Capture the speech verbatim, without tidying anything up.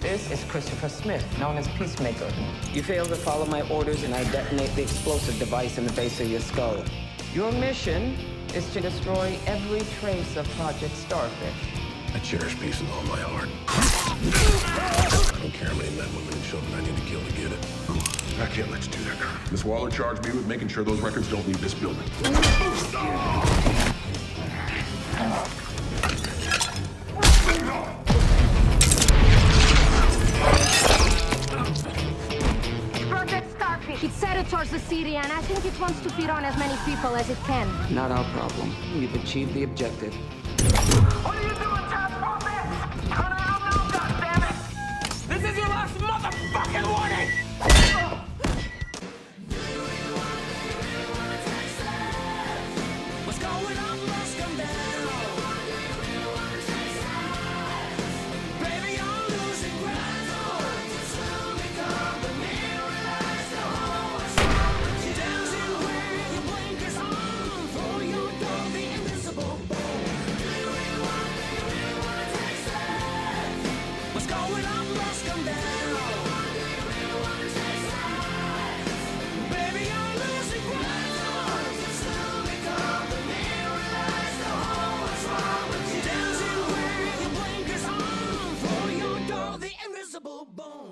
This is Christopher Smith, known as Peacemaker. You fail to follow my orders and I detonate the explosive device in the base of your skull. Your mission is to destroy every trace of Project Starfish. I cherish peace with all my heart. I don't care how many men, women, and children I need to kill to get it. I can't let you do that, Colonel. Miss Waller charged me with making sure those records don't leave this building. Project Starfish. It's headed towards the city, and I think it wants to feed on as many people as it can. Not our problem. We've achieved the objective. What are you doing, Task Force? Turn around now, goddammit! This is your last motherfucking warning! What's going on, must come down. Baby, I'm losing ground. Become the mirror, the whole dancing with your blinkers on. For your dog, the invisible bone. What's going on must come down. Baby, I'm losing ground. Become the mirror, the whole dancing with your blinkers on. For your dog, the invisible bone.